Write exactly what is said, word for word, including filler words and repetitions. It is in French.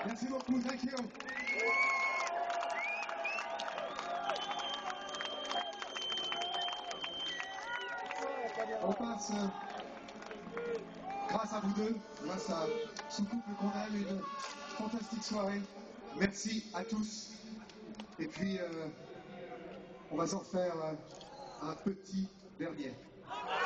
Merci beaucoup, thank you. On passe, euh, grâce à vous deux, grâce à ce couple qu'on aime, une fantastique soirée. Merci à tous. Et puis, euh, on va s'en faire euh, un petit dernier.